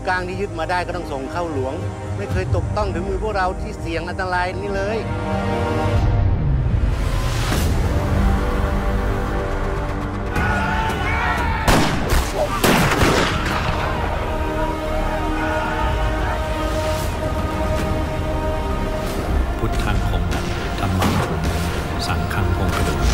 กลางที่ยึดมาได้ก็ต้องส่งเข้าหลวงไม่เคยตกต้องถึงมือพวกเราที่เสี่ยงอันตรายนี่เลยพุทธังคงธรรมังคงสังฆังคงกระดูก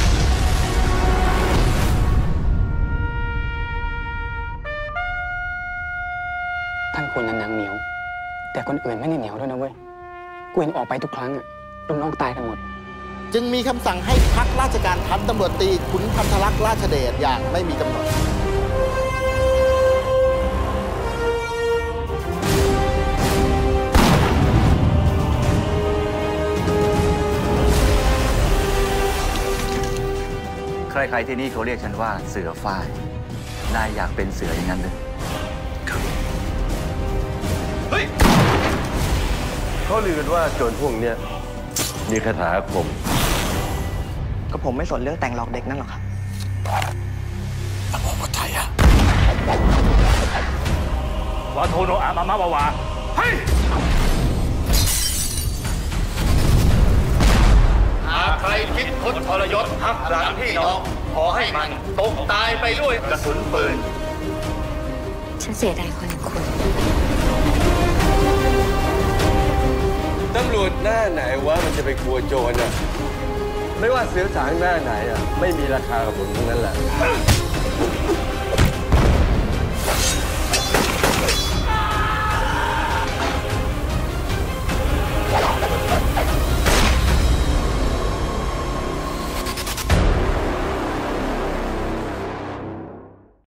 ท่านควรนั้นยังเหนียวแต่คนอื่นไม่ได้เหนียวด้วยนะเว้ยกูเห็นออกไปทุกครั้งลูกน้องตายกันหมดจึงมีคำสั่งให้พักราชการพันตำรวจตรีขุนพันธลักษณ์ราชเดชอย่างไม่มีกำหนดใครๆที่นี่เขาเรียกฉันว่าเสือฝ้ายนายอยากเป็นเสืออย่างนั้นเลยครับเฮ้ยเขาลือกันว่าโจรพวกเนี้ยมีคาถาอาคมก็ผมไม่สนเรื่องแต่งหลอกเด็กนั่นหรอกครับอะโมพุทธายะวาโทโนอามามาวาเฮ้ยหากใครคิดคดทรยศหักหลังพี่น้องขอให้มันตกตายไปด้วยกระสุนปืนฉันเสียดายคนอย่างคุณตำรวจหน้าไหนวะมันจะไปกลัวโจรอ่ะไม่ว่าเสือสางหน้าไหนอ่ะไม่มีราคากับผมทั้งนั้นแหละ